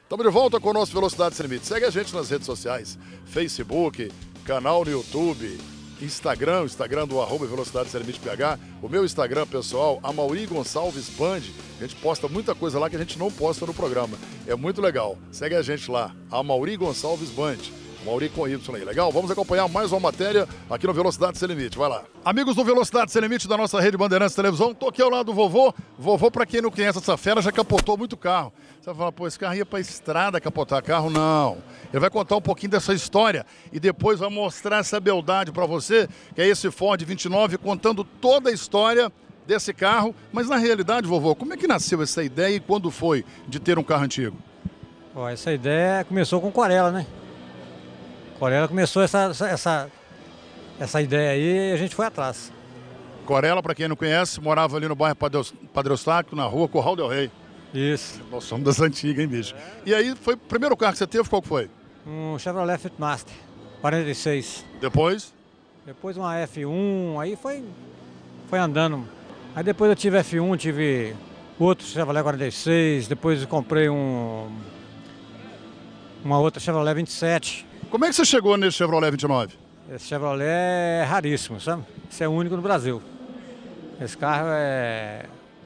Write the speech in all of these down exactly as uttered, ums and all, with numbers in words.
Estamos de volta com o nosso Velocidade Sem Limite. Segue a gente nas redes sociais, Facebook, canal no YouTube, Instagram, Instagram do arroba Velocidade Sem Limite P H, o meu Instagram pessoal, Amaury Gonçalves Band. A gente posta muita coisa lá que a gente não posta no programa. É muito legal. Segue a gente lá, Amaury Gonçalves Band. Amaury com Y aí, legal? Vamos acompanhar mais uma matéria aqui no Velocidade Sem Limite, vai lá. Amigos do Velocidade Sem Limite da nossa rede Bandeirantes Televisão, tô aqui ao lado do vovô. Vovô, pra quem não conhece essa fera, já capotou muito carro. Você vai falar, pô, esse carro ia pra estrada capotar carro? Não. Ele vai contar um pouquinho dessa história e depois vai mostrar essa beldade pra você, que é esse Ford vinte e nove, contando toda a história desse carro. Mas na realidade, vovô, como é que nasceu essa ideia e quando foi de ter um carro antigo? Ó, essa ideia começou com Corella, né? Corella começou essa, essa, essa ideia aí e a gente foi atrás. Corella, para quem não conhece, morava ali no bairro Padre Eustáquio, na rua Curral del Rei. Isso. Nós somos das antigas, hein, bicho? E aí, foi o primeiro carro que você teve, qual que foi? Um Chevrolet Fitmaster, quarenta e seis. Depois? Depois uma F um, aí foi, foi andando. Aí depois eu tive F um, tive outro Chevrolet quarenta e seis, depois eu comprei um, uma outra Chevrolet vinte e sete. Como é que você chegou nesse Chevrolet vinte e nove? Esse Chevrolet é raríssimo, sabe? Esse é único no Brasil. Esse carro é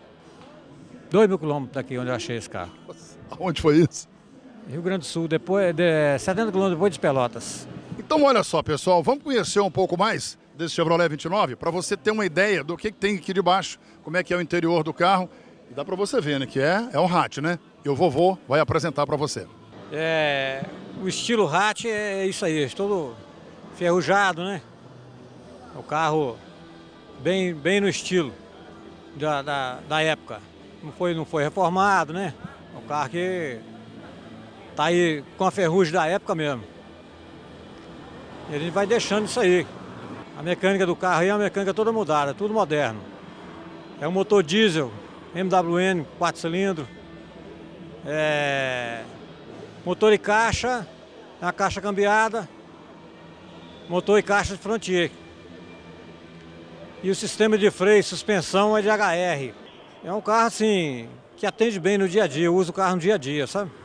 dois mil quilômetros daqui onde eu achei esse carro. Aonde foi isso? Rio Grande do Sul, depois de setenta quilômetros depois de Pelotas. Então olha só, pessoal, vamos conhecer um pouco mais desse Chevrolet vinte e nove para você ter uma ideia do que, que tem aqui debaixo, como é que é o interior do carro. E dá para você ver, né, que é, é um hatch, né? E o vovô vai apresentar para você. É, o estilo hatch é isso aí, todo ferrujado, né? O carro bem, bem no estilo da, da, da época. Não foi, não foi reformado, né? O carro que tá aí com a ferrugem da época mesmo. E a gente vai deixando isso aí. A mecânica do carro aí é uma mecânica toda mudada, tudo moderno. É um motor diesel, M W N, quatro cilindros. É... Motor e caixa, uma caixa cambiada, motor e caixa de Frontier. E o sistema de freio e suspensão é de H R. É um carro assim, que atende bem no dia a dia, eu uso o carro no dia a dia, sabe?